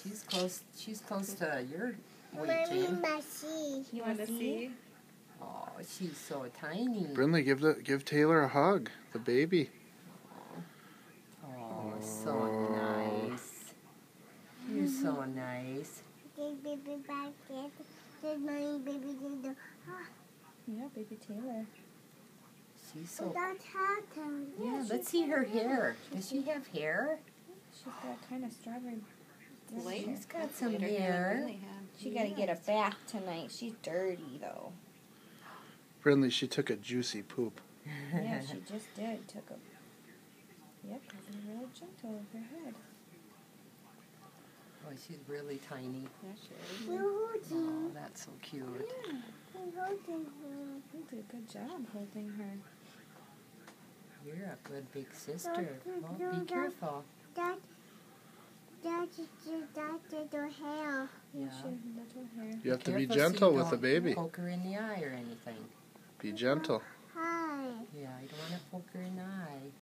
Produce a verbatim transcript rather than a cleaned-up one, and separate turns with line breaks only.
She's close. She's close to your weight, Jane.
You want to see?
Oh, she's so tiny.
Brinley, give the give Taylor a hug. The baby.
Oh, oh, so nice. You're so nice.
Yeah, baby Taylor.
She's so. Yeah, let's see her hair. Does she have hair?
She's got kind of strawberry.
She's got some hair.
She got to get a bath tonight. She's dirty though.
Brinley, she took a juicy poop.
Yeah, she just did. Took a. Yep, she's real gentle with her head.
Oh, she's really tiny.
Yeah, she is.
Oh, that's so cute.
Yeah. You did a good job holding her.
You're a good big sister. Oh, be careful.
That, that is that little hair.
Yeah, she has little hair.
You have to be
Careful so
gentle
you
with the
don't
baby.
Poke her in the eye or anything.
Be gentle.
Hi.
Yeah, you don't want to poke her in the eye.